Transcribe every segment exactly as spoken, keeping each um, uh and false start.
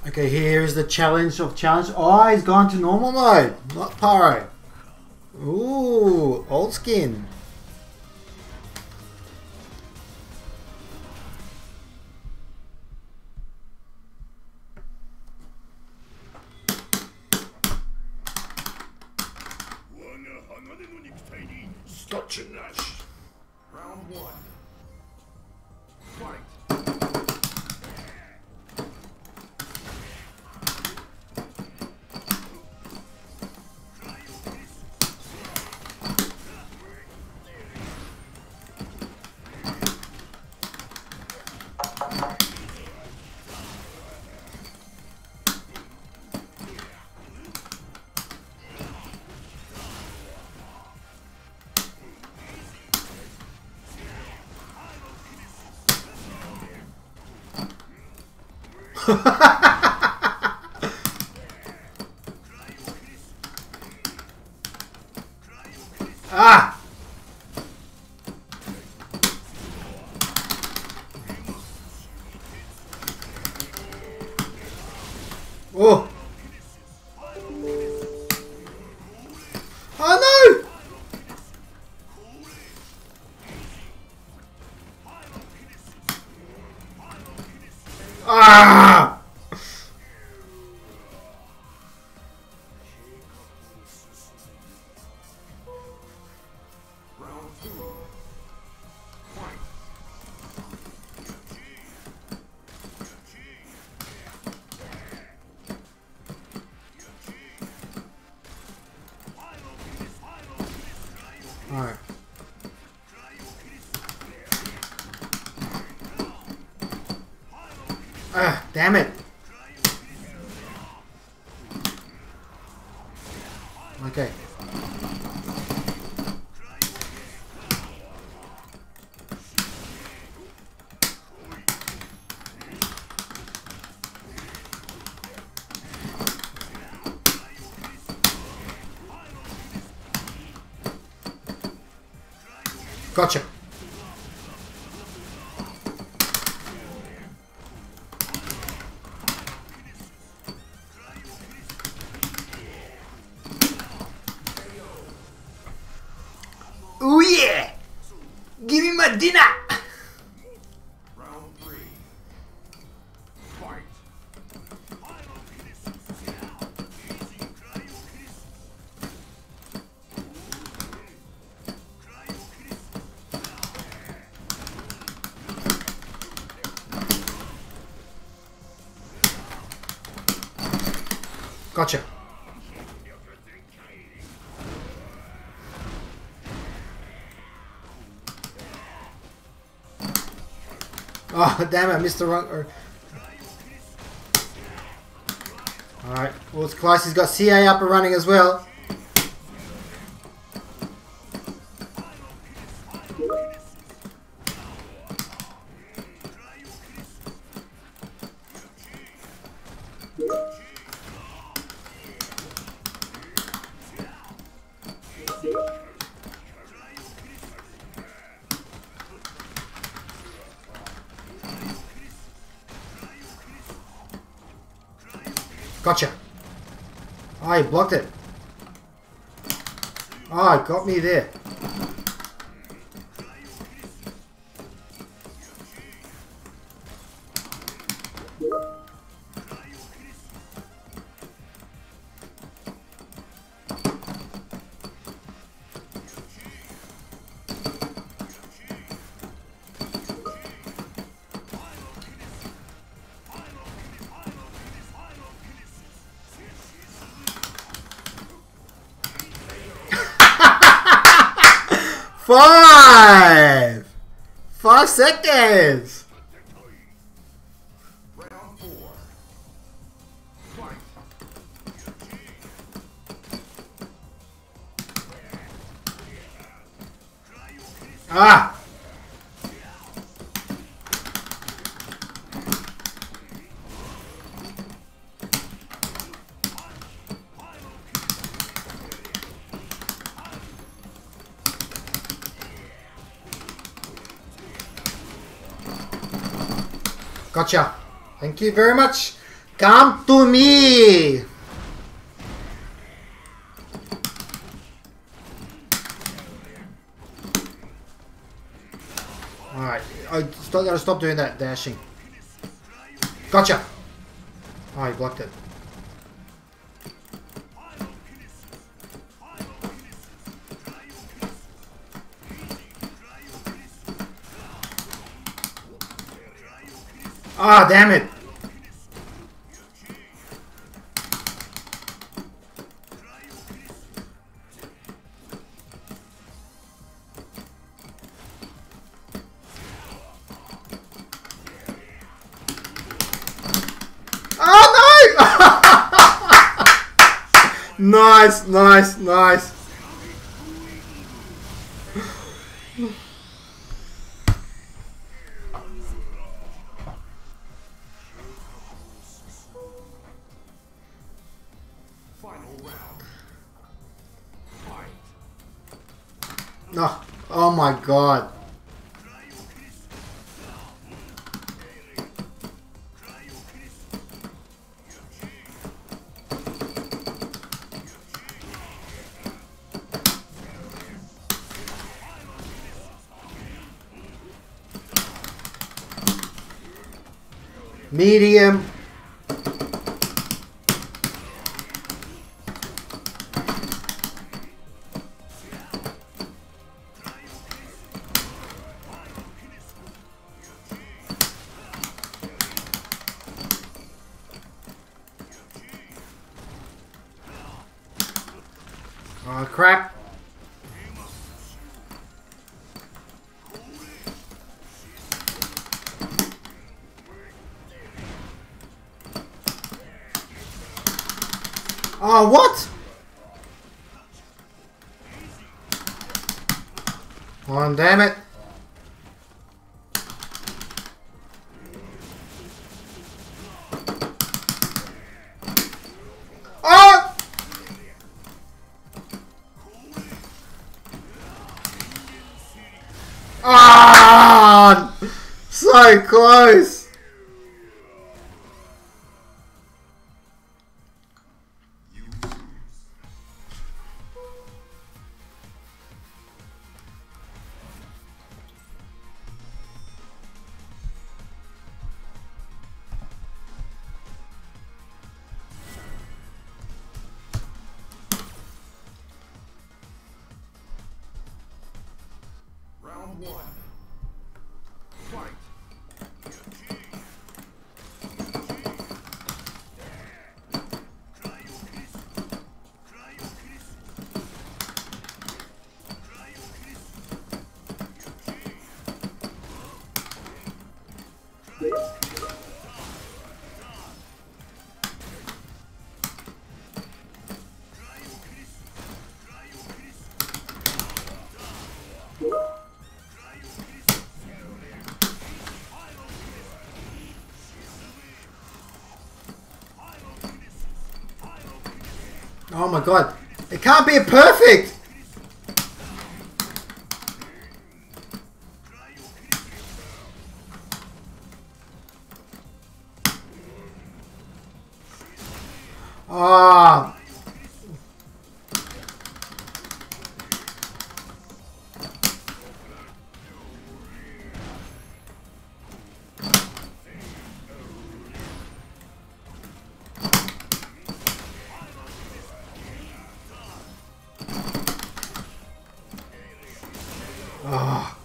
Okay, here is the challenge of challenge. Oh, he's gone to normal mode, not pyro. Ooh, old skin. Gotcha, Nash. Round one. Fight. Ah! Oh! Oh no! Ah! Alright. Ah, damn it. Okay. Gotcha. Oh yeah! Give me my dinner! Round three. Fight. Gotcha. Oh, damn it, I missed the wrong... Or... Alright, well, it's close. He's got C A up and running as well. Gotcha. Oh, he blocked it. Oh, it got me there. Five! Five seconds! Round four. Fight. Ah! Gotcha. Thank you very much. Come to me! Alright, I still gotta stop doing that dashing. Gotcha! Oh, he blocked it. Ah, damn it! Nice, nice, nice. Final round. Fight. Oh, oh my god. Medium. Oh crap. Oh, what? Oh, damn it. Oh! Ah! So close. Round one. Fight. Oh my god. It can't be perfect. Ah. Ah.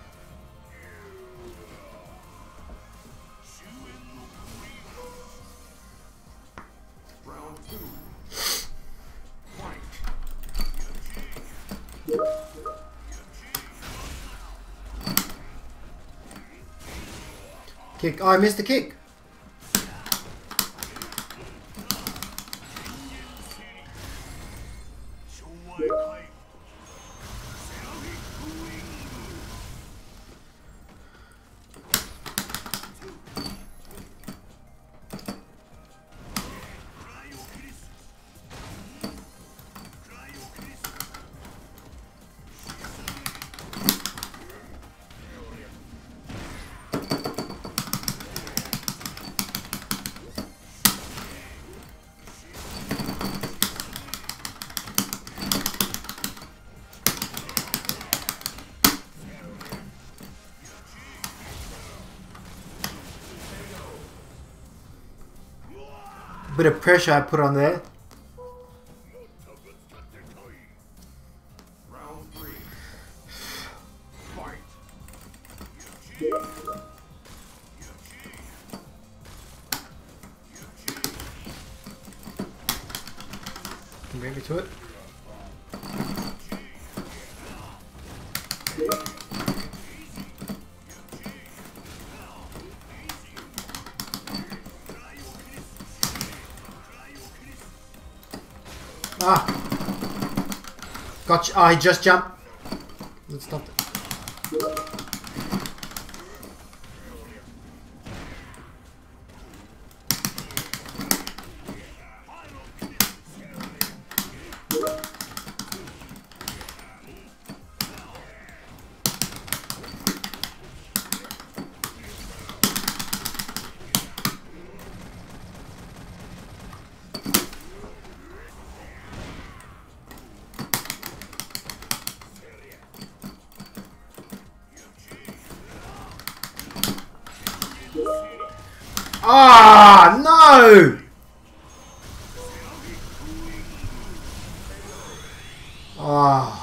Round two. Fight. Kick. Oh, I missed the kick. Bit of pressure I put on there. Round three. Fight. Bring me to it. Ah! Gotcha. Oh, he just jumped. Let's stop it. Ah, no! Ah.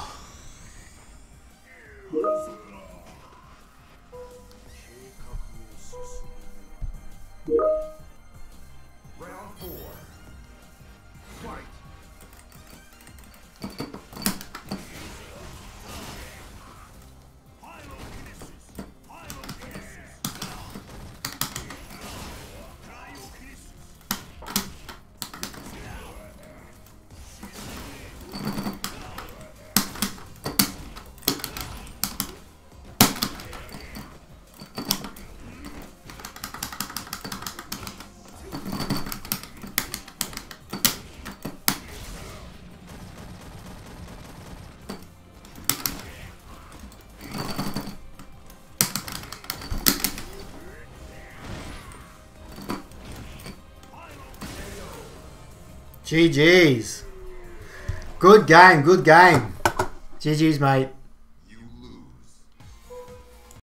Round four. Fight. G G's. Good game, good game. G G's, mate.